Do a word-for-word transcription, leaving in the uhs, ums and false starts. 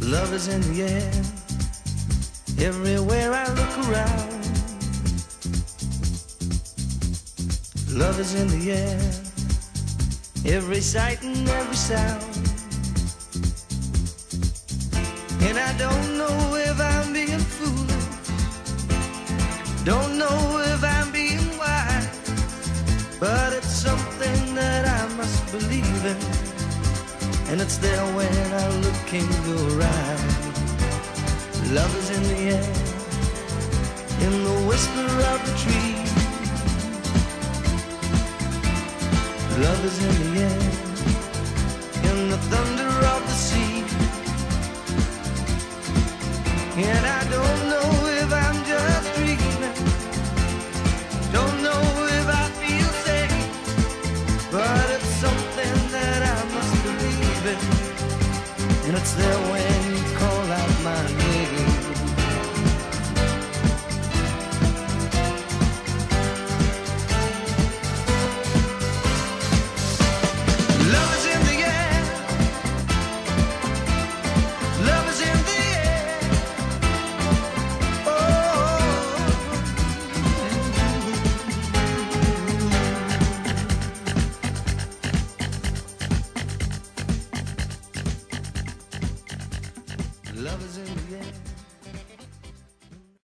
Love is in the air, everywhere I look around. Love is in the air, every sight and every sound. And I don't know if I'm being foolish, don't know if I'm being wise, but it's something that I must believe in, and it's there when I look in your eyes. Love is in the air, in the whisper of the tree. Love is in the air, in the thunder of the sea. And I don't